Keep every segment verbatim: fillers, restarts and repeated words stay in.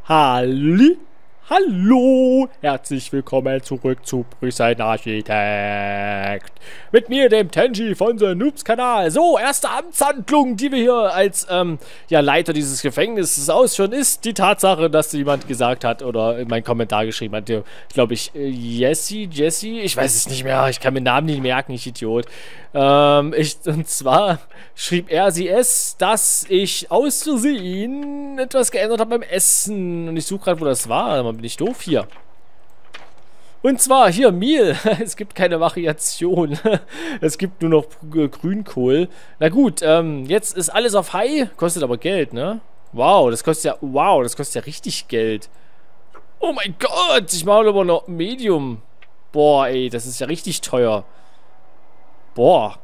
Halli, hallo, herzlich willkommen zurück zu Brüssel Architekt. Mit mir, dem Tenji von The Noobs Kanal. So, erste Amtshandlung, die wir hier als ähm, ja, Leiter dieses Gefängnisses ausführen, ist die Tatsache, dass jemand gesagt hat oder in meinen Kommentar geschrieben hat, glaube ich, äh, Jessie, Jessie, ich weiß es nicht mehr, ich kann mir Namen nicht merken, ich Idiot. Ähm, ich, und zwar schrieb er sie es, dass ich aus Versehen etwas geändert habe beim Essen. Und ich suche gerade, wo das war. Dann bin ich doof hier. Und zwar hier Mehl. Es gibt keine Variation. Es gibt nur noch Grünkohl. Na gut, ähm, jetzt ist alles auf High. Kostet aber Geld, ne? Wow, das kostet ja, wow, das kostet ja richtig Geld. Oh mein Gott, ich mache aber noch Medium. Boah, ey, das ist ja richtig teuer. Boah.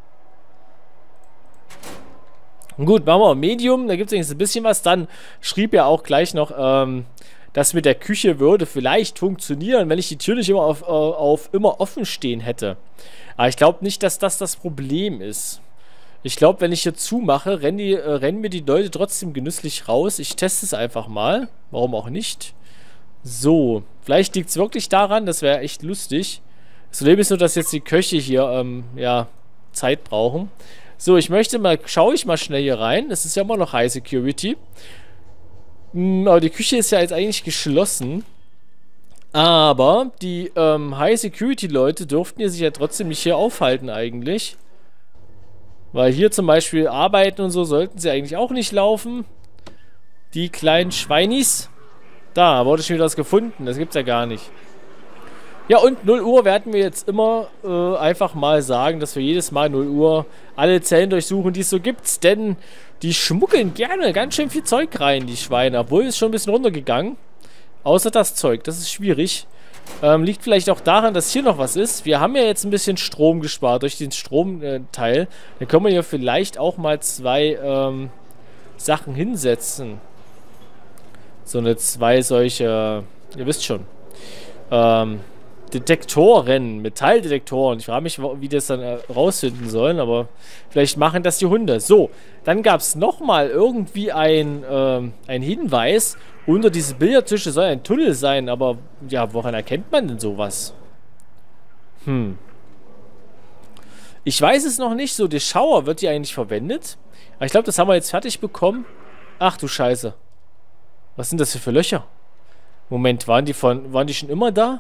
Gut, machen wir Medium, da gibt es wenigstens ein bisschen was. Dann schrieb er auch gleich noch, ähm, das mit der Küche würde vielleicht funktionieren, wenn ich die Tür nicht immer auf, äh, auf immer offen stehen hätte. Aber ich glaube nicht, dass das das Problem ist. Ich glaube, wenn ich hier zumache, rennen, die, äh, rennen mir die Leute trotzdem genüsslich raus. Ich teste es einfach mal. Warum auch nicht? So, vielleicht liegt es wirklich daran, das wäre echt lustig. Das Problem ist nur, dass jetzt die Köche hier, ähm, ja, Zeit brauchen. So, ich möchte mal, schaue ich mal schnell hier rein. Das ist ja immer noch High Security. Hm, aber die Küche ist ja jetzt eigentlich geschlossen. Aber die ähm, High Security Leute durften hier sich ja trotzdem nicht hier aufhalten eigentlich. Weil hier zum Beispiel arbeiten und so sollten sie eigentlich auch nicht laufen. Die kleinen Schweinis. Da, wurde schon wieder was gefunden. Das gibt's ja gar nicht. Ja, und null Uhr werden wir jetzt immer äh, einfach mal sagen, dass wir jedes Mal null Uhr alle Zellen durchsuchen, die es so gibt. Denn die schmuggeln gerne ganz schön viel Zeug rein, die Schweine. Obwohl, es schon ein bisschen runtergegangen. Außer das Zeug, das ist schwierig. Ähm, liegt vielleicht auch daran, dass hier noch was ist. Wir haben ja jetzt ein bisschen Strom gespart durch den Stromteil. Äh, Dann können wir hier vielleicht auch mal zwei ähm, Sachen hinsetzen. So eine zwei solche, ihr wisst schon, ähm, Detektoren, Metalldetektoren. Ich frage mich, wie das dann äh, rausfinden sollen, aber vielleicht machen das die Hunde. So, dann gab es nochmal irgendwie ein, ähm, ein Hinweis. Unter diese Billardtische soll ein Tunnel sein, aber ja, woran erkennt man denn sowas? Hm. Ich weiß es noch nicht. So, der Schauer wird hier eigentlich verwendet. Aber ich glaube, das haben wir jetzt fertig bekommen. Ach du Scheiße. Was sind das hier für Löcher? Moment, waren die von, waren die schon immer da?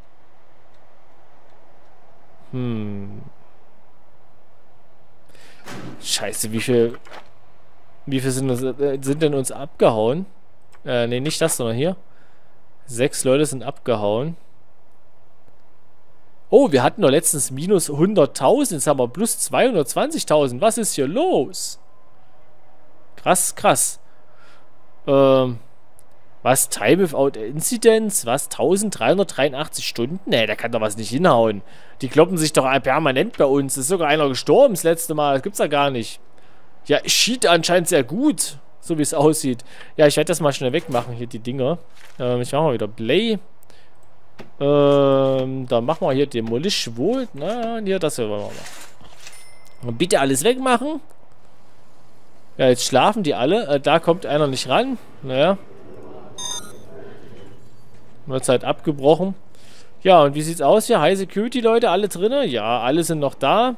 Hm. Scheiße, wie viel... Wie viel sind, äh, sind denn uns abgehauen? Äh, ne, nicht das, sondern hier. Sechs Leute sind abgehauen. Oh, wir hatten doch letztens minus hunderttausend. Jetzt haben wir plus zweihundertzwanzigtausend. Was ist hier los? Krass, krass. Ähm... Was? Time without Incidents? Was? eintausenddreihundertdreiundachtzig Stunden? Nee, da kann doch was nicht hinhauen. Die kloppen sich doch permanent bei uns. Ist sogar einer gestorben das letzte Mal. Das gibt's ja gar nicht. Ja, Sheet anscheinend sehr gut. So wie es aussieht. Ja, ich werde das mal schnell wegmachen, hier die Dinger. Ähm, ich mache mal wieder Play. Ähm, dann machen wir hier Demolish wohl. Na, hier, das hier wollen wir mal. Und bitte alles wegmachen. Ja, jetzt schlafen die alle. Äh, da kommt einer nicht ran. Naja. Uhrzeit abgebrochen. Ja, und wie sieht's aus hier? High Security Leute, alle drinne? Ja, alle sind noch da.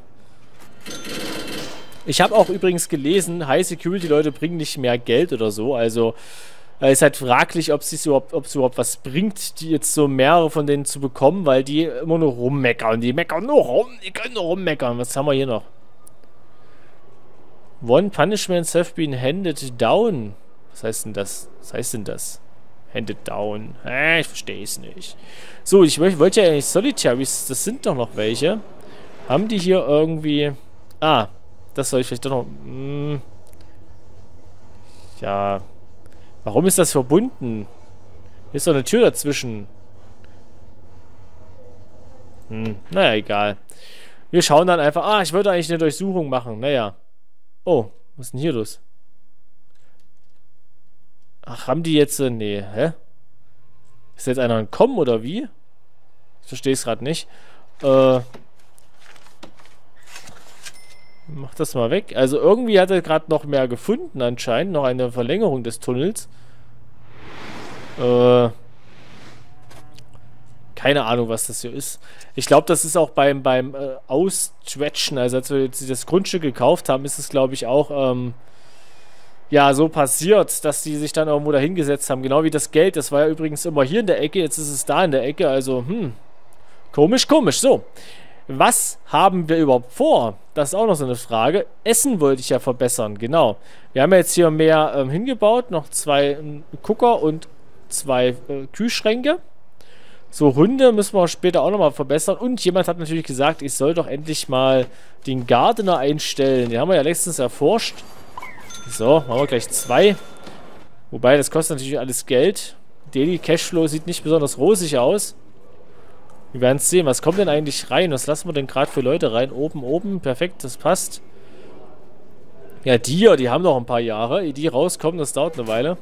Ich habe auch übrigens gelesen, High Security Leute bringen nicht mehr Geld oder so. Also äh, ist halt fraglich, ob es überhaupt, ob es überhaupt was bringt, die jetzt so mehrere von denen zu bekommen, weil die immer nur rummeckern. Die meckern nur rum, die können nur rummeckern. Was haben wir hier noch? One punishments have been handed down. Was heißt denn das? Was heißt denn das? Handed down. Äh, ich verstehe es nicht. So, ich wollte ja eigentlich Solitaries. Das sind doch noch welche. Haben die hier irgendwie... Ah, das soll ich vielleicht doch noch... Hm. Ja. Warum ist das verbunden? Hier ist doch eine Tür dazwischen. Hm, naja, egal. Wir schauen dann einfach... Ah, ich wollte eigentlich eine Durchsuchung machen. Naja. Oh, was ist denn hier los? Ach, haben die jetzt... Äh, nee, hä? Ist jetzt einer entkommen, oder wie? Ich verstehe es gerade nicht. Äh... Mach das mal weg. Also irgendwie hat er gerade noch mehr gefunden anscheinend. Noch eine Verlängerung des Tunnels. Äh... Keine Ahnung, was das hier ist. Ich glaube, das ist auch beim, beim äh, Ausstretchen, also als wir jetzt das Grundstück gekauft haben, ist es, glaube ich, auch ähm, ja, so passiert, dass die sich dann irgendwo da hingesetzt haben. Genau wie das Geld. Das war ja übrigens immer hier in der Ecke, jetzt ist es da in der Ecke. Also, hm, komisch, komisch. So, was haben wir überhaupt vor? Das ist auch noch so eine Frage. Essen wollte ich ja verbessern, genau. Wir haben ja jetzt hier mehr ähm, hingebaut, noch zwei ähm, Cooker und zwei äh, Kühlschränke. So, Hunde müssen wir später auch nochmal verbessern. Und jemand hat natürlich gesagt, ich soll doch endlich mal den Gardener einstellen. Den haben wir ja letztens erforscht. So, machen wir gleich zwei. Wobei, das kostet natürlich alles Geld. Daily Cashflow sieht nicht besonders rosig aus. Wir werden es sehen. Was kommt denn eigentlich rein? Was lassen wir denn gerade für Leute rein? Oben, oben. Perfekt, das passt. Ja, die, die haben noch ein paar Jahre. Ehe die rauskommen, das dauert eine Weile.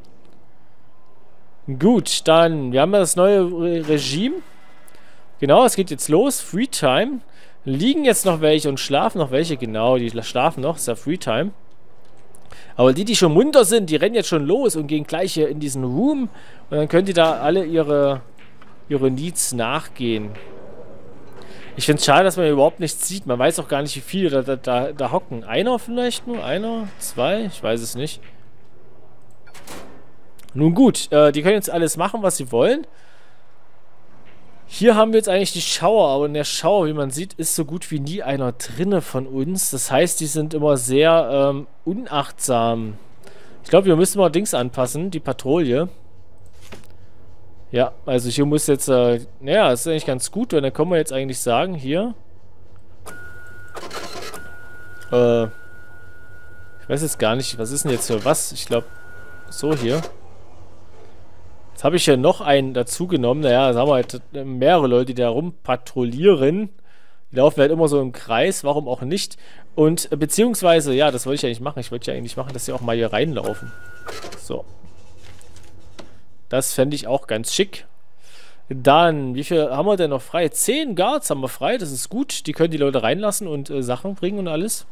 Gut, dann, wir haben ja das neue Re Regime. Genau, es geht jetzt los. Free Time. Liegen jetzt noch welche und schlafen noch welche. Genau, die schlafen noch. Ist ja Free Time. Aber die, die schon munter sind, die rennen jetzt schon los und gehen gleich hier in diesen Room. Und dann können die da alle ihre, ihre Needs nachgehen. Ich finde es schade, dass man überhaupt nichts sieht. Man weiß auch gar nicht, wie viele da, da, da, da hocken. Einer vielleicht nur? Einer? Zwei? Ich weiß es nicht. Nun gut, äh, die können jetzt alles machen, was sie wollen. Hier haben wir jetzt eigentlich die Schauer, aber in der Schauer, wie man sieht, ist so gut wie nie einer drinne von uns. Das heißt, die sind immer sehr ähm, unachtsam. Ich glaube, wir müssen mal Dings anpassen, die Patrouille. Ja, also hier muss jetzt, äh, naja, das ist eigentlich ganz gut, weil dann können wir jetzt eigentlich sagen, hier. Äh, ich weiß jetzt gar nicht, was ist denn jetzt für was? Ich glaube, so hier. Jetzt habe ich ja noch einen dazu genommen. Naja, jetzt haben wir halt mehrere Leute, die da rumpatrouillieren. Die laufen halt immer so im Kreis, warum auch nicht. Und äh, beziehungsweise, ja, das wollte ich ja nicht machen. Ich wollte ja eigentlich machen, dass sie auch mal hier reinlaufen. So. Das fände ich auch ganz schick. Dann, wie viel haben wir denn noch frei? Zehn Guards haben wir frei, das ist gut. Die können die Leute reinlassen und äh, Sachen bringen und alles.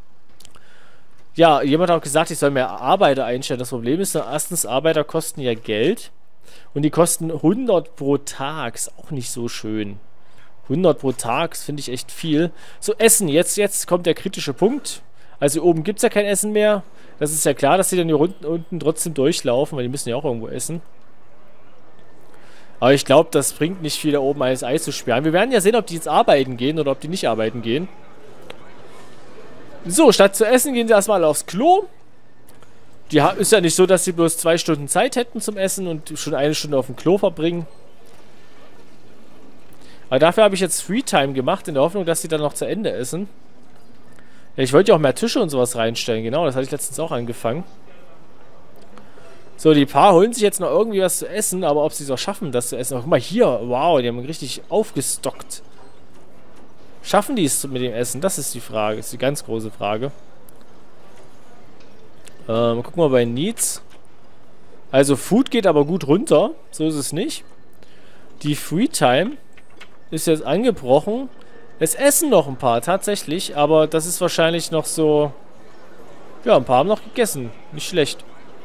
Ja, jemand hat auch gesagt, ich soll mehr Arbeiter einstellen. Das Problem ist, erstens, Arbeiter kosten ja Geld. Und die kosten hundert pro Tag. Ist auch nicht so schön. hundert pro Tag finde ich echt viel. So, Essen. Jetzt, jetzt kommt der kritische Punkt. Also hier oben gibt es ja kein Essen mehr. Das ist ja klar, dass die dann hier unten, unten trotzdem durchlaufen, weil die müssen ja auch irgendwo essen. Aber ich glaube, das bringt nicht viel, da oben alles Eis zu sperren. Wir werden ja sehen, ob die jetzt arbeiten gehen oder ob die nicht arbeiten gehen. So, statt zu essen gehen sie erstmal aufs Klo. Die ist ja nicht so, dass sie bloß zwei Stunden Zeit hätten zum Essen und schon eine Stunde auf dem Klo verbringen. Aber dafür habe ich jetzt Freetime gemacht, in der Hoffnung, dass sie dann noch zu Ende essen. Ja, ich wollte ja auch mehr Tische und sowas reinstellen. Genau, das hatte ich letztens auch angefangen. So, die Paar holen sich jetzt noch irgendwie was zu essen, aber ob sie es auch schaffen, das zu essen. Oh, guck mal hier, wow, die haben richtig aufgestockt. Schaffen die es mit dem Essen? Das ist die Frage, das ist die ganz große Frage. Ähm, gucken wir bei Needs. Also Food geht aber gut runter, so ist es nicht. Die Freetime ist jetzt angebrochen. Es essen noch ein paar, tatsächlich, aber das ist wahrscheinlich noch so... Ja, ein paar haben noch gegessen, nicht schlecht.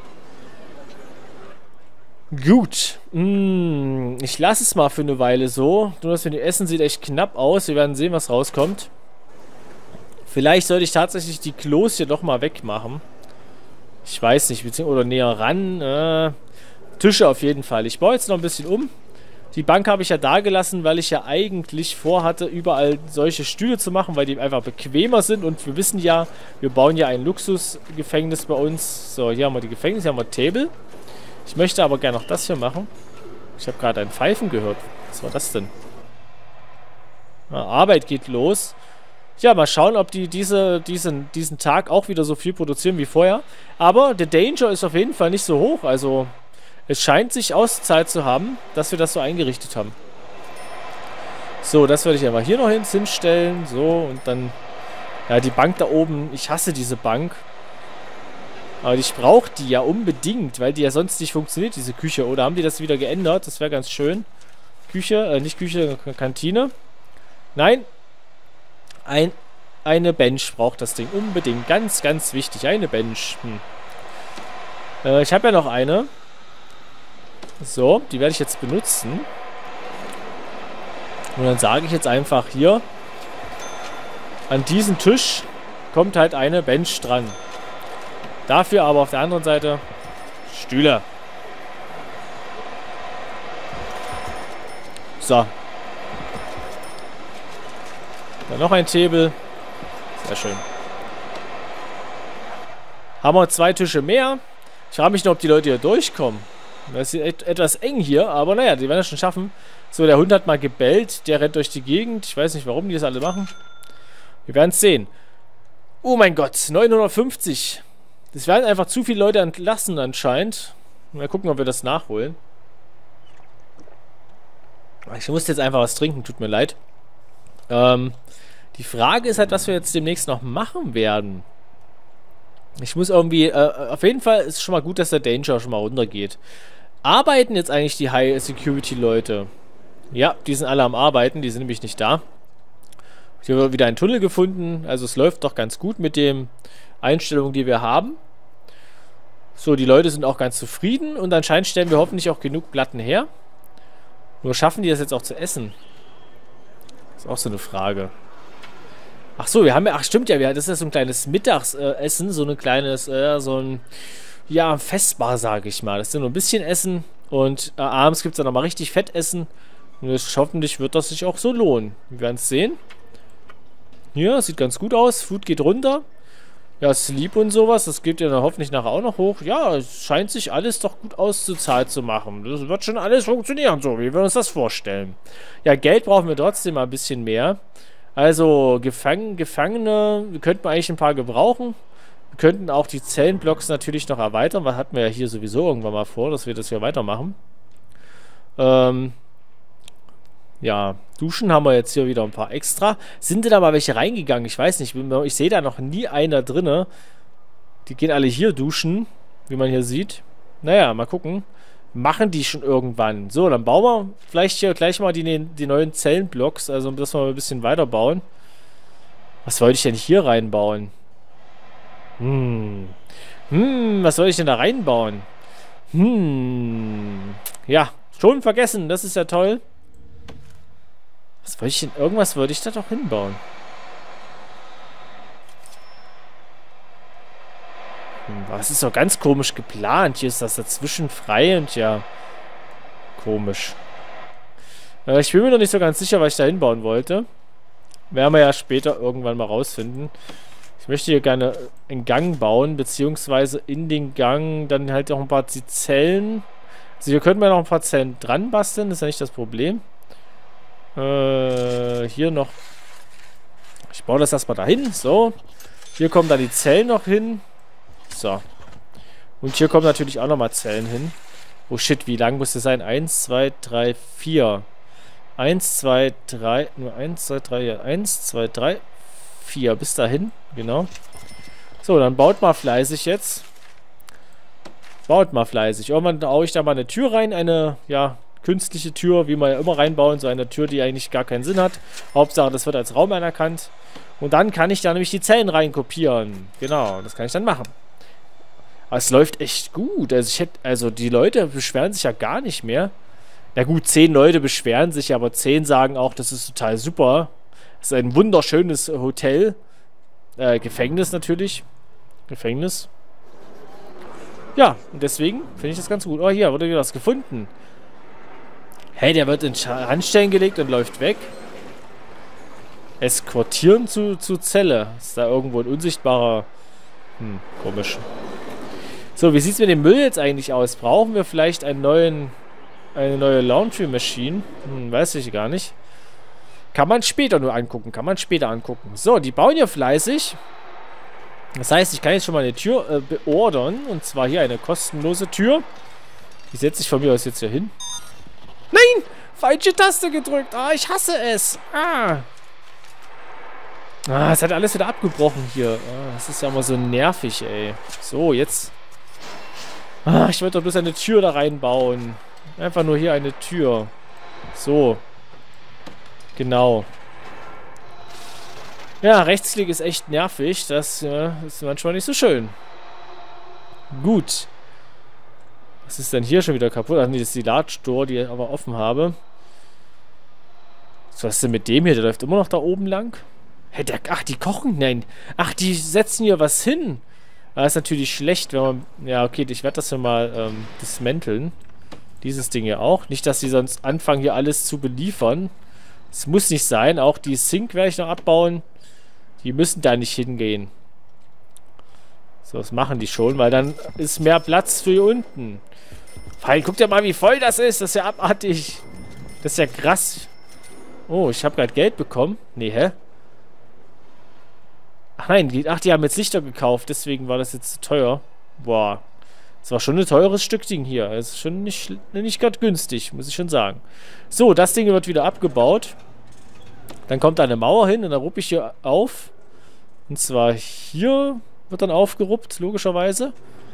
Gut. Mm, ich lasse es mal für eine Weile so. Nur das, wenn die Essen sieht echt knapp aus. Wir werden sehen, was rauskommt. Vielleicht sollte ich tatsächlich die Klos hier doch mal wegmachen. Ich weiß nicht, beziehungsweise oder näher ran. Äh, Tische auf jeden Fall. Ich baue jetzt noch ein bisschen um. Die Bank habe ich ja da gelassen, weil ich ja eigentlich vorhatte, überall solche Stühle zu machen, weil die einfach bequemer sind. Und wir wissen ja, wir bauen ja ein Luxusgefängnis bei uns. So, hier haben wir die Gefängnis, hier haben wir Table. Ich möchte aber gerne noch das hier machen. Ich habe gerade ein Pfeifen gehört. Was war das denn? Na, Arbeit geht los. Ja, mal schauen, ob die diese, diesen, diesen Tag auch wieder so viel produzieren wie vorher. Aber der Danger ist auf jeden Fall nicht so hoch. Also es scheint sich ausgezahlt zu haben, dass wir das so eingerichtet haben. So, das werde ich einfach hier noch hinstellen. So, und dann... Ja, die Bank da oben. Ich hasse diese Bank. Aber ich brauche die ja unbedingt, weil die ja sonst nicht funktioniert, diese Küche. Oder haben die das wieder geändert? Das wäre ganz schön. Küche, äh, nicht Küche, Kantine. Nein. Ein, eine Bench braucht das Ding unbedingt. Ganz, ganz wichtig. Eine Bench. Hm. Äh, ich habe ja noch eine. So, die werde ich jetzt benutzen. Und dann sage ich jetzt einfach hier, an diesen Tisch kommt halt eine Bench dran. Dafür aber auf der anderen Seite Stühle. So. Dann noch ein Table. Sehr schön. Haben wir zwei Tische mehr. Ich frage mich noch, ob die Leute hier durchkommen. Das ist et etwas eng hier, aber naja, die werden das schon schaffen. So, der Hund hat mal gebellt. Der rennt durch die Gegend. Ich weiß nicht, warum die das alle machen. Wir werden es sehen. Oh mein Gott, neunhundertfünfzig. Das werden einfach zu viele Leute entlassen anscheinend. Mal gucken, ob wir das nachholen. Ich muss jetzt einfach was trinken, tut mir leid. Ähm, die Frage ist halt, was wir jetzt demnächst noch machen werden. Ich muss irgendwie, äh, auf jeden Fall ist es schon mal gut, dass der Danger schon mal runtergeht. Arbeiten jetzt eigentlich die High-Security-Leute? Ja, die sind alle am Arbeiten, die sind nämlich nicht da. Hier wird wieder ein Tunnel gefunden, also es läuft doch ganz gut mit den Einstellungen, die wir haben. So, die Leute sind auch ganz zufrieden und anscheinend stellen wir hoffentlich auch genug Platten her. Nur schaffen die das jetzt auch zu essen? Das ist auch so eine Frage. Ach so, wir haben ja, ach stimmt ja, wir, das ist ja so ein kleines Mittagsessen, so ein kleines, äh, so ein, ja, Festbar, sage ich mal. Das ist ja nur ein bisschen Essen und äh, abends gibt es dann nochmal richtig Fettessen. Und das, hoffentlich wird das sich auch so lohnen. Wir werden es sehen. Hier, sieht ganz gut aus. Food geht runter. Ja, Sleep und sowas, das geht ja dann hoffentlich nachher auch noch hoch. Ja, es scheint sich alles doch gut auszuzahlt zu machen. Das wird schon alles funktionieren, so wie wir uns das vorstellen. Ja, Geld brauchen wir trotzdem mal ein bisschen mehr. Also, Gefang Gefangene, wir könnten eigentlich ein paar gebrauchen. Wir könnten auch die Zellenblocks natürlich noch erweitern. Was hatten wir ja hier sowieso irgendwann mal vor, dass wir das hier weitermachen. Ähm... Ja, Duschen haben wir jetzt hier wieder ein paar extra. Sind denn da mal welche reingegangen? Ich weiß nicht. Ich sehe da noch nie einer drinne. Die gehen alle hier duschen, wie man hier sieht. Naja, mal gucken. Machen die schon irgendwann. So, dann bauen wir vielleicht hier gleich mal die, die neuen Zellenblocks. Also, dass wir mal ein bisschen weiterbauen. Was wollte ich denn hier reinbauen? Hm. Hm, was soll ich denn da reinbauen? Hm. Ja, schon vergessen. Das ist ja toll. Was wollte ich denn? Irgendwas wollte ich da doch hinbauen. Hm, aber es ist doch ganz komisch geplant. Hier ist das dazwischen frei und ja, komisch. Äh, ich bin mir noch nicht so ganz sicher, was ich da hinbauen wollte. Werden wir ja später irgendwann mal rausfinden. Ich möchte hier gerne einen Gang bauen, beziehungsweise in den Gang dann halt auch ein paar Zellen. Also hier könnten wir noch ein paar Zellen dran basteln, das ist ja nicht das Problem. Äh, hier noch. Ich baue das erstmal dahin. So. Hier kommen dann die Zellen noch hin. So. Und hier kommen natürlich auch nochmal Zellen hin. Oh shit, wie lang muss das sein? eins, zwei, drei, vier. eins, zwei, drei. Nur eins, zwei, drei. Ja. eins, zwei, drei, vier. Bis dahin. Genau. So, dann baut mal fleißig jetzt. Baut mal fleißig. Irgendwann haue ich da mal eine Tür rein. Eine, ja, künstliche Tür, wie man ja immer reinbauen, so eine Tür, die eigentlich gar keinen Sinn hat. Hauptsache, das wird als Raum anerkannt. Und dann kann ich da nämlich die Zellen reinkopieren. Genau, das kann ich dann machen. Aber es läuft echt gut. Also ich hätte, also die Leute beschweren sich ja gar nicht mehr. Na gut, zehn Leute beschweren sich, aber zehn sagen auch, das ist total super. Das ist ein wunderschönes Hotel. Äh, Gefängnis natürlich. Gefängnis. Ja, und deswegen finde ich das ganz gut. Oh, hier wurde wieder was gefunden. Hey, der wird in Handstellen gelegt und läuft weg. Eskortieren zu, zu Zelle. Ist da irgendwo ein unsichtbarer... Hm, komisch. So, wie sieht es mit dem Müll jetzt eigentlich aus? Brauchen wir vielleicht einen neuen, eine neue Laundry Machine? Hm, weiß ich gar nicht. Kann man später nur angucken. Kann man später angucken. So, die bauen hier fleißig. Das heißt, ich kann jetzt schon mal eine Tür äh, beordern. Und zwar hier eine kostenlose Tür. Die setze ich von mir aus jetzt hier hin. Nein! Falsche Taste gedrückt. Ah, ich hasse es. Ah. Ah, es hat alles wieder abgebrochen hier. Ah, das ist ja immer so nervig, ey. So, jetzt. Ah, ich wollte doch bloß eine Tür da reinbauen. Einfach nur hier eine Tür. So. Genau. Ja, Rechtsklick ist echt nervig. Das ja, ist manchmal nicht so schön. Gut. Was ist denn hier schon wieder kaputt? Ach nee, das ist die Large Door, die ich aber offen habe. Was ist denn mit dem hier? Der läuft immer noch da oben lang. Hä, der, ach, die kochen? Nein. Ach, die setzen hier was hin. Das ist natürlich schlecht, wenn man... Ja, okay, ich werde das hier mal ähm, dismanteln. Dieses Ding hier auch. Nicht, dass sie sonst anfangen, hier alles zu beliefern. Das muss nicht sein. Auch die Sink werde ich noch abbauen. Die müssen da nicht hingehen. So, das machen die schon, weil dann ist mehr Platz für hier unten. Weil, guck dir mal, wie voll das ist. Das ist ja abartig. Das ist ja krass. Oh, ich habe gerade Geld bekommen. Nee, hä? Ach nein, die, ach, die haben jetzt Lichter gekauft. Deswegen war das jetzt zu teuer. Boah. Das war schon ein teures Stück Ding hier. Das ist schon nicht, nicht gerade günstig, muss ich schon sagen. So, das Ding wird wieder abgebaut. Dann kommt da eine Mauer hin und dann ruppe ich hier auf. Und zwar hier wird dann aufgeruppt, logischerweise.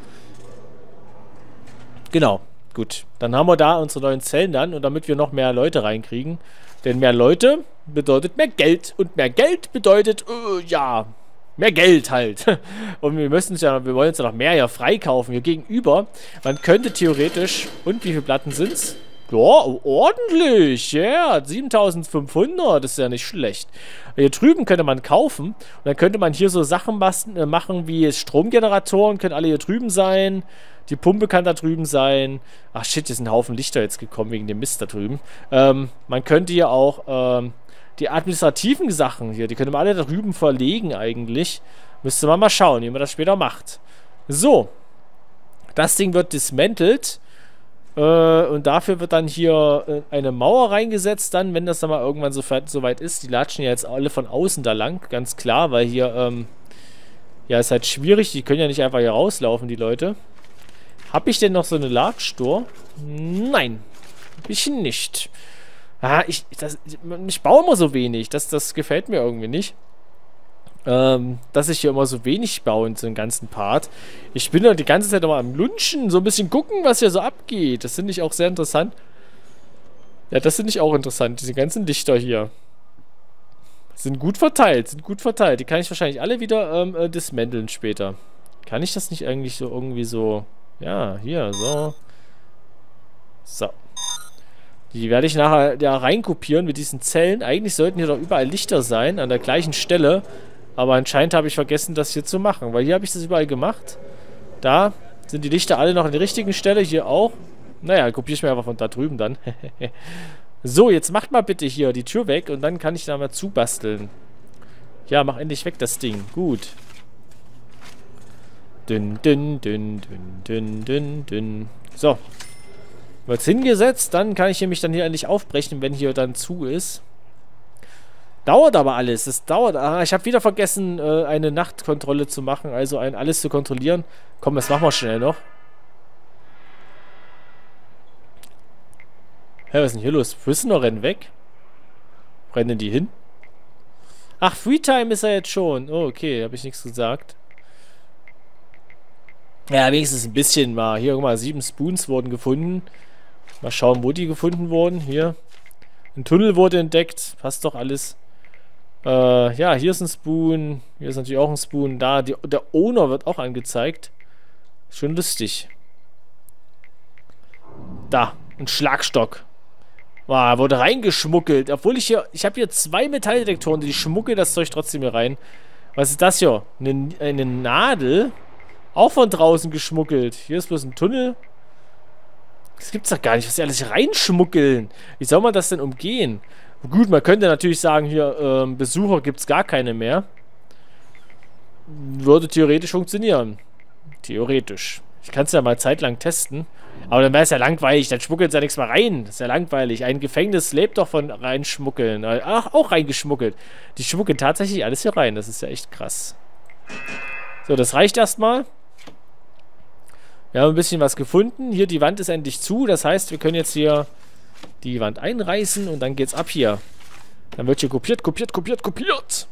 Genau, gut. Dann haben wir da unsere neuen Zellen dann und damit wir noch mehr Leute reinkriegen. Denn mehr Leute bedeutet mehr Geld. Und mehr Geld bedeutet, äh, ja, mehr Geld halt. Und wir müssen es ja, wir wollen uns ja noch mehr ja freikaufen hier gegenüber. Man könnte theoretisch, und wie viele Platten sind es? Ja, ordentlich, ja, yeah, siebentausendfünfhundert, das ist ja nicht schlecht. Hier drüben könnte man kaufen und dann könnte man hier so Sachen machen wie Stromgeneratoren, können alle hier drüben sein. Die Pumpe kann da drüben sein. Ach shit, hier sind ein Haufen Lichter jetzt gekommen wegen dem Mist da drüben. Ähm, man könnte hier auch ähm, die administrativen Sachen hier, die könnte man alle da drüben verlegen eigentlich. Müsste man mal schauen, wie man das später macht. So, das Ding wird dismantelt. Äh, und dafür wird dann hier äh, eine Mauer reingesetzt, dann, wenn das dann mal irgendwann so, so weit ist. Die latschen ja jetzt alle von außen da lang, ganz klar, weil hier, ähm, ja, ist halt schwierig. Die können ja nicht einfach hier rauslaufen, die Leute. Habe ich denn noch so eine Large Door? Nein, hab ich nicht. Ah, ich, das, ich baue immer so wenig. Das, das gefällt mir irgendwie nicht. Ähm, dass ich hier immer so wenig baue in so einem ganzen Part. Ich bin ja die ganze Zeit immer am Lunchen, so ein bisschen gucken, was hier so abgeht. Das finde ich auch sehr interessant. Ja, das finde ich auch interessant, diese ganzen Lichter hier. Sind gut verteilt, sind gut verteilt. Die kann ich wahrscheinlich alle wieder ähm, äh, dismanteln später. Kann ich das nicht eigentlich so irgendwie so... Ja, hier, so. So. Die werde ich nachher da reinkopieren mit diesen Zellen. Eigentlich sollten hier doch überall Lichter sein, an der gleichen Stelle. Aber anscheinend habe ich vergessen, das hier zu machen. Weil hier habe ich das überall gemacht. Da sind die Lichter alle noch an der richtigen Stelle. Hier auch. Naja, kopiere ich mir einfach von da drüben dann. So, jetzt macht mal bitte hier die Tür weg. Und dann kann ich da mal zubasteln. Ja, mach endlich weg das Ding. Gut. Dünn, dünn, dünn, dünn, dünn, dünn, dünn. So. Wird's hingesetzt. Dann kann ich nämlich dann hier endlich aufbrechen, wenn hier dann zu ist. Dauert aber alles. Das dauert. Ah, ich habe wieder vergessen, äh, eine Nachtkontrolle zu machen. Also ein alles zu kontrollieren. Komm, das machen wir schnell noch. Hä, was ist denn hier los? Prisoner rennen weg. Rennen die hin? Ach, Freetime ist er jetzt schon. Oh, okay. Habe ich nichts gesagt. Ja, wenigstens ein bisschen mal. Hier, guck mal, sieben Spoons wurden gefunden. Mal schauen, wo die gefunden wurden. Hier. Ein Tunnel wurde entdeckt. Passt doch alles. Äh, ja, hier ist ein Spoon. Hier ist natürlich auch ein Spoon. Da, die, der Owner wird auch angezeigt. Schon lustig. Da, ein Schlagstock. Ah, wurde reingeschmuggelt. Obwohl ich hier, ich habe hier zwei Metalldetektoren, die schmuggeln das Zeug trotzdem hier rein. Was ist das hier? Eine, eine Nadel? Auch von draußen geschmuggelt. Hier ist bloß ein Tunnel. Das gibt's doch gar nicht, was die alles hier reinschmuggeln. Wie soll man das denn umgehen? Gut, man könnte natürlich sagen, hier, ähm, Besucher gibt's gar keine mehr. Würde theoretisch funktionieren. Theoretisch. Ich kann es ja mal zeitlang testen. Aber dann wäre es ja langweilig. Dann schmuggelt es ja nichts mehr rein. Das ist ja langweilig. Ein Gefängnis lebt doch von reinschmuggeln. Ach, auch reingeschmuggelt. Die schmuggeln tatsächlich alles hier rein. Das ist ja echt krass. So, das reicht erstmal. Wir haben ein bisschen was gefunden. Hier, die Wand ist endlich zu. Das heißt, wir können jetzt hier die Wand einreißen und dann geht's ab hier. Dann wird hier kopiert, kopiert, kopiert, kopiert.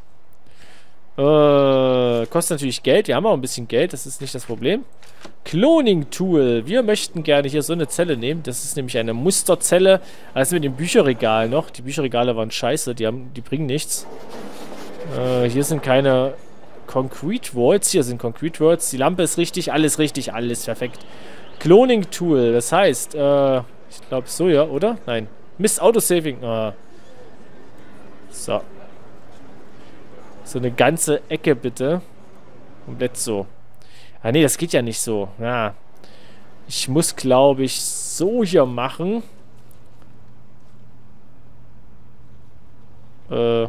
Äh, kostet natürlich Geld. Wir haben auch ein bisschen Geld. Das ist nicht das Problem. Cloning-Tool. Wir möchten gerne hier so eine Zelle nehmen. Das ist nämlich eine Musterzelle. Also mit dem Bücherregal noch. Die Bücherregale waren scheiße. Die, haben, die bringen nichts. Äh, hier sind keine Concrete Walls. Hier sind Concrete Walls. Die Lampe ist richtig. Alles richtig. Alles perfekt. Cloning-Tool, das heißt, äh, ich glaube so, ja, oder? Nein. Mist, Autosaving. Ah. So. So eine ganze Ecke, bitte. Komplett so. Ah, nee, das geht ja nicht so. Ja. Ich muss, glaube ich, so hier machen. Äh.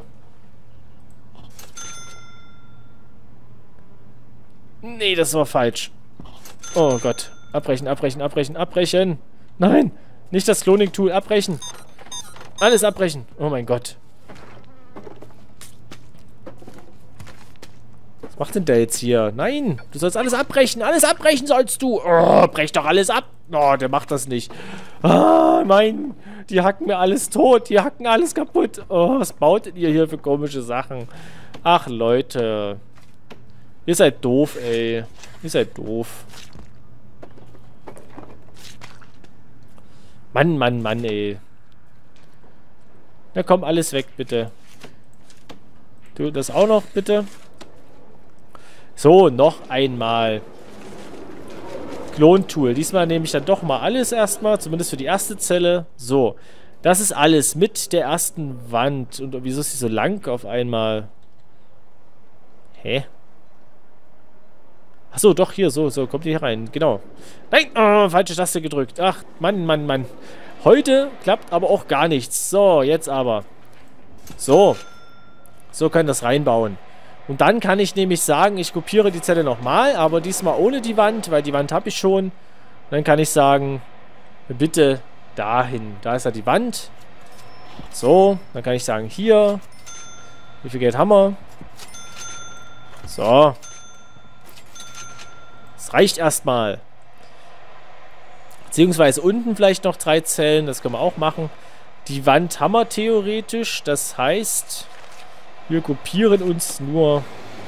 Nee, das war falsch. Oh Gott. Abbrechen, abbrechen, abbrechen, abbrechen. Nein, nicht das Cloning-Tool. Abbrechen. Alles abbrechen. Oh mein Gott. Was macht denn der jetzt hier? Nein, du sollst alles abbrechen. Alles abbrechen sollst du. Oh, brech doch alles ab. Oh, der macht das nicht. Ah, nein. Die hacken mir alles tot. Die hacken alles kaputt. Oh, was baut ihr hier für komische Sachen? Ach, Leute. Ihr seid doof, ey. Ihr seid doof. Mann, Mann, Mann, ey. Na komm, alles weg, bitte. Du, das auch noch, bitte. So, noch einmal. Klon-Tool. Diesmal nehme ich dann doch mal alles erstmal, zumindest für die erste Zelle. So, das ist alles mit der ersten Wand. Und wieso ist sie so lang auf einmal? Hä? Achso, doch, hier, so, so, kommt die hier rein. Genau. Nein, oh, falsche Taste gedrückt. Ach, Mann, Mann, Mann. Heute klappt aber auch gar nichts. So, jetzt aber. So. So können das reinbauen. Und dann kann ich nämlich sagen, ich kopiere die Zelle nochmal, aber diesmal ohne die Wand, weil die Wand habe ich schon. Dann kann ich sagen, bitte dahin. Da ist ja die Wand. So, dann kann ich sagen, hier. Wie viel Geld haben wir? So. Das reicht erstmal. Beziehungsweise unten vielleicht noch drei Zellen, das können wir auch machen. Die Wand haben wir theoretisch, das heißt, wir kopieren uns nur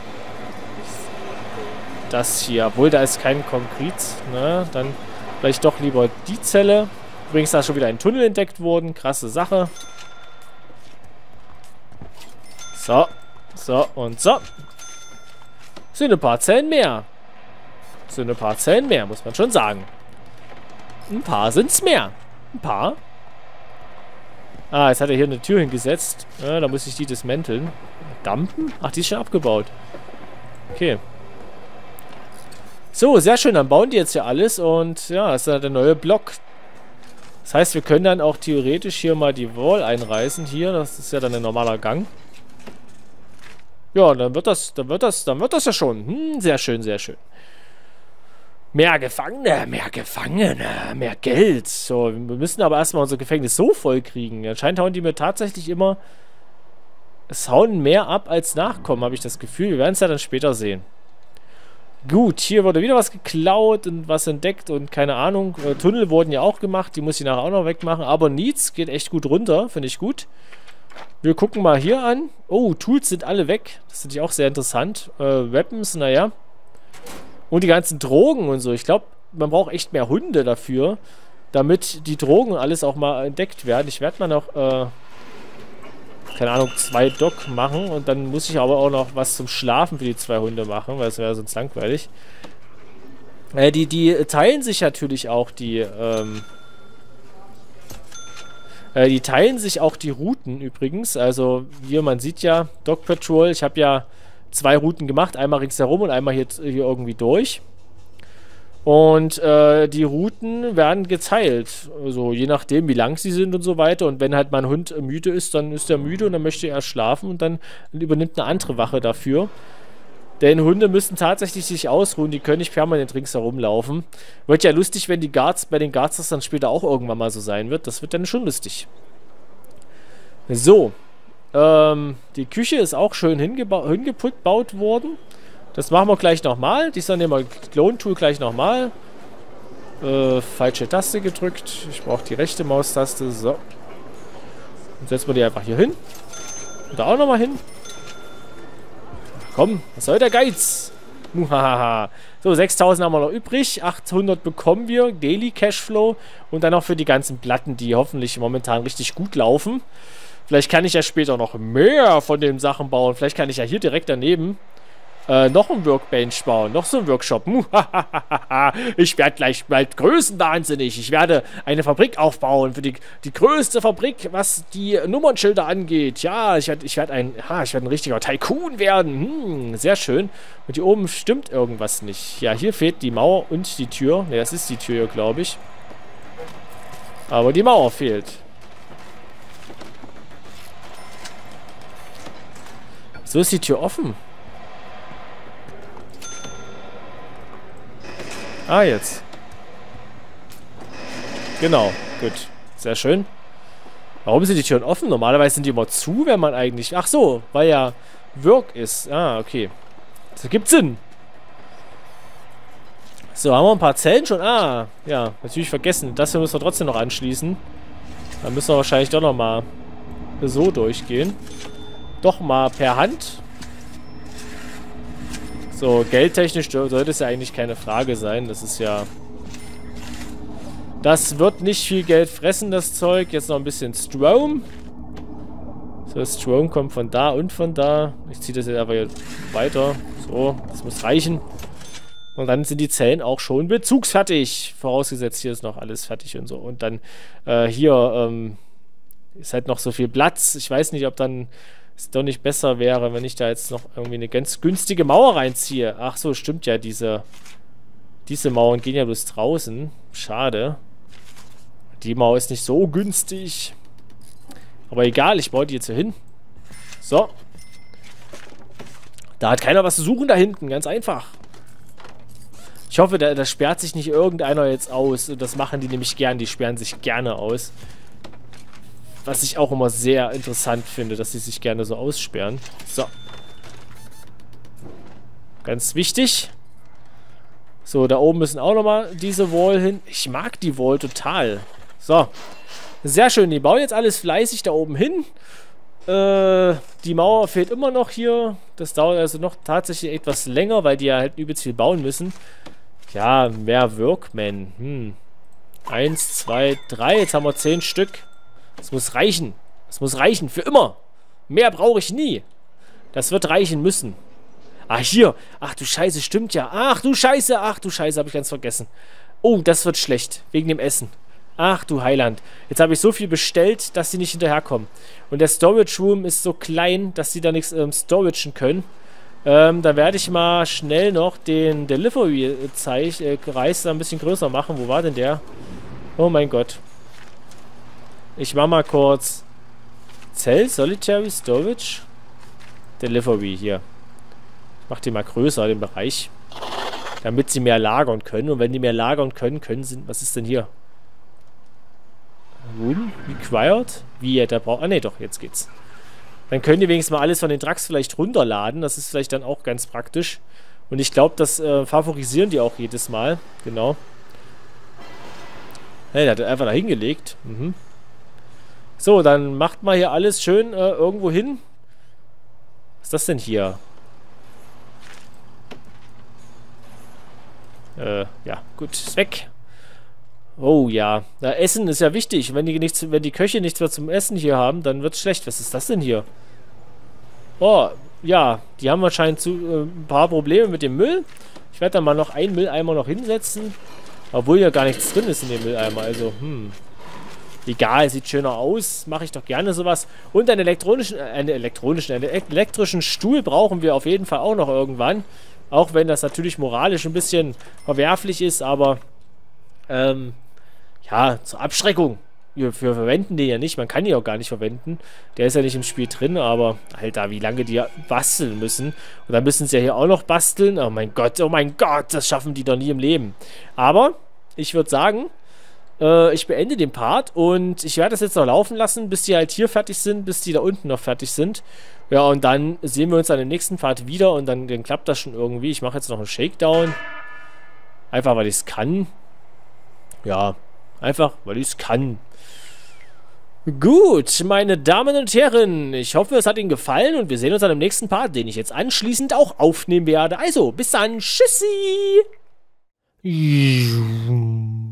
das hier. Obwohl, da ist kein Konkret, ne? Dann vielleicht doch lieber die Zelle. Übrigens, da ist schon wieder ein Tunnel entdeckt worden, krasse Sache. So, so und so. Sind ein paar Zellen mehr. Sind ein paar Zellen mehr, muss man schon sagen. Ein paar sind's mehr. Ein paar. Ah, jetzt hat er hier eine Tür hingesetzt. Ja, da muss ich die dismanteln. Dampen? Ach, die ist schon abgebaut. Okay. So, sehr schön. Dann bauen die jetzt ja alles. Und ja, das ist dann der neue Block. Das heißt, wir können dann auch theoretisch hier mal die Wall einreißen. Hier, das ist ja dann ein normaler Gang. Ja, dann wird das, dann wird das, dann wird das ja schon. Hm, sehr schön, sehr schön. Mehr Gefangene, mehr Gefangene, mehr Geld. So, wir müssen aber erstmal unser Gefängnis so voll kriegen. Anscheinend hauen die mir tatsächlich immer... Es hauen mehr ab als nachkommen, habe ich das Gefühl. Wir werden es ja dann später sehen. Gut, hier wurde wieder was geklaut und was entdeckt und keine Ahnung. Äh, Tunnel wurden ja auch gemacht, die muss ich nachher auch noch wegmachen. Aber Needs geht echt gut runter, finde ich gut. Wir gucken mal hier an. Oh, Tools sind alle weg. Das finde ich auch sehr interessant. Äh, Weapons, naja. Und die ganzen Drogen und so. Ich glaube, man braucht echt mehr Hunde dafür, damit die Drogen alles auch mal entdeckt werden. Ich werde mal noch, äh, keine Ahnung, zwei Doc machen. Und dann muss ich aber auch noch was zum Schlafen für die zwei Hunde machen, weil es wäre sonst langweilig. Äh, die, die teilen sich natürlich auch die, ähm, äh, die teilen sich auch die Routen übrigens. Also, wie man sieht ja, Dog Patrol, ich habe ja zwei Routen gemacht, einmal ringsherum und einmal hier, hier irgendwie durch. Und äh, die Routen werden geteilt. Also je nachdem, wie lang sie sind und so weiter. Und wenn halt mein Hund müde ist, dann ist er müde und dann möchte er schlafen und dann übernimmt eine andere Wache dafür. Denn Hunde müssen tatsächlich sich ausruhen, die können nicht permanent ringsherum laufen. Wird ja lustig, wenn die Guards, bei den Guards das dann später auch irgendwann mal so sein wird. Das wird dann schon lustig. So. Ähm, die Küche ist auch schön hingebaut worden. Das machen wir gleich nochmal. Diesmal nehmen wir Clone-Tool gleich nochmal. Äh, falsche Taste gedrückt. Ich brauche die rechte Maustaste. So. Und setzen wir die einfach hier hin. Und da auch nochmal hin. Komm, was soll der Geiz? Muhahaha. So, sechstausend haben wir noch übrig. achthundert bekommen wir. Daily Cashflow. Und dann noch für die ganzen Platten, die hoffentlich momentan richtig gut laufen. Vielleicht kann ich ja später noch mehr von den Sachen bauen. Vielleicht kann ich ja hier direkt daneben Äh, noch ein Workbench bauen, noch so ein Workshop. Ich werde gleich bald größenwahnsinnig. Ich werde eine Fabrik aufbauen für die, die größte Fabrik, was die Nummernschilder angeht. Ja, ich werde ich werd ein, ha, ich werd ein richtiger Tycoon werden. Hm, sehr schön. Und hier oben stimmt irgendwas nicht. Ja, hier fehlt die Mauer und die Tür. Ne, das ist die Tür, glaube ich. Aber die Mauer fehlt. So ist die Tür offen. Ah, jetzt. Genau, gut. Sehr schön. Warum sind die Türen offen? Normalerweise sind die immer zu, wenn man eigentlich... Ach so, weil ja Work ist. Ah, okay. Das ergibt Sinn. So, haben wir ein paar Zellen schon? Ah, ja, natürlich vergessen. Das hier müssen wir trotzdem noch anschließen. Dann müssen wir wahrscheinlich doch noch mal so durchgehen. Doch mal per Hand. So, geldtechnisch sollte es ja eigentlich keine Frage sein. Das ist ja... Das wird nicht viel Geld fressen, das Zeug. Jetzt noch ein bisschen Strom. So, Strom kommt von da und von da. Ich ziehe das jetzt aber jetzt weiter. So, das muss reichen. Und dann sind die Zellen auch schon bezugsfertig. Vorausgesetzt, hier ist noch alles fertig und so. Und dann äh, hier ähm, ist halt noch so viel Platz. Ich weiß nicht, ob dann... es doch nicht besser wäre, wenn ich da jetzt noch irgendwie eine ganz günstige Mauer reinziehe. Ach so, stimmt ja, diese diese Mauern gehen ja bloß draußen. Schade. Die Mauer ist nicht so günstig. Aber egal, ich baue die jetzt hier hin. So. Da hat keiner was zu suchen da hinten, ganz einfach. Ich hoffe, da, da sperrt sich nicht irgendeiner jetzt aus. Und das machen die nämlich gern, die sperren sich gerne aus. Was ich auch immer sehr interessant finde, dass sie sich gerne so aussperren. So. Ganz wichtig. So, da oben müssen auch nochmal diese Wall hin. Ich mag die Wall total. So. Sehr schön. Die bauen jetzt alles fleißig da oben hin. Äh, die Mauer fehlt immer noch hier. Das dauert also noch tatsächlich etwas länger, weil die ja halt übelst viel bauen müssen. Ja, mehr Workmen. Hm. Eins, zwei, drei. Jetzt haben wir zehn Stück. Das muss reichen. Das muss reichen. Für immer. Mehr brauche ich nie. Das wird reichen müssen. Ah, hier. Ach du Scheiße, stimmt ja. Ach du Scheiße. Ach du Scheiße, habe ich ganz vergessen. Oh, das wird schlecht. Wegen dem Essen. Ach du Heiland. Jetzt habe ich so viel bestellt, dass sie nicht hinterherkommen. Und der Storage Room ist so klein, dass sie da nichts ähm, storagen können. Ähm, da werde ich mal schnell noch den Delivery-Kreis äh, ein bisschen größer machen. Wo war denn der? Oh mein Gott. Ich mache mal kurz Cell, Solitary, Storage, Delivery hier. Ich mache den mal größer, den Bereich. Damit sie mehr lagern können. Und wenn die mehr lagern können, können sie... Was ist denn hier? Room? Required? Wie? Der braucht... Ah ne, doch, jetzt geht's. Dann können die wenigstens mal alles von den Trucks vielleicht runterladen. Das ist vielleicht dann auch ganz praktisch. Und ich glaube, das äh, favorisieren die auch jedes Mal. Genau. Hey, der hat einfach da hingelegt. Mhm. So, dann macht mal hier alles schön äh, irgendwo hin. Was ist das denn hier? Äh, ja, gut, ist weg. Oh ja, na, Essen ist ja wichtig. Wenn die, nichts, wenn die Köche nichts mehr zum Essen hier haben, dann wird es schlecht. Was ist das denn hier? Oh, ja, die haben wahrscheinlich zu, äh, ein paar Probleme mit dem Müll. Ich werde da mal noch einen Mülleimer noch hinsetzen. Obwohl ja gar nichts drin ist in dem Mülleimer, also, hm... Egal, sieht schöner aus. Mache ich doch gerne sowas. Und einen elektronischen, äh, einen elektronischen, einen elektrischen Stuhl brauchen wir auf jeden Fall auch noch irgendwann. Auch wenn das natürlich moralisch ein bisschen verwerflich ist, aber ähm, ja, zur Abschreckung. Wir, wir verwenden den ja nicht. Man kann ihn auch gar nicht verwenden. Der ist ja nicht im Spiel drin, aber Alter, wie lange die basteln müssen. Und dann müssen sie ja hier auch noch basteln. Oh mein Gott, oh mein Gott, das schaffen die doch nie im Leben. Aber ich würde sagen, ich beende den Part und ich werde das jetzt noch laufen lassen, bis die halt hier fertig sind, bis die da unten noch fertig sind. Ja, und dann sehen wir uns an dem nächsten Part wieder und dann, dann klappt das schon irgendwie. Ich mache jetzt noch einen Shakedown. Einfach, weil ich es kann. Ja, einfach, weil ich es kann. Gut, meine Damen und Herren, ich hoffe, es hat Ihnen gefallen und wir sehen uns an dem nächsten Part, den ich jetzt anschließend auch aufnehmen werde. Also, bis dann, tschüssi!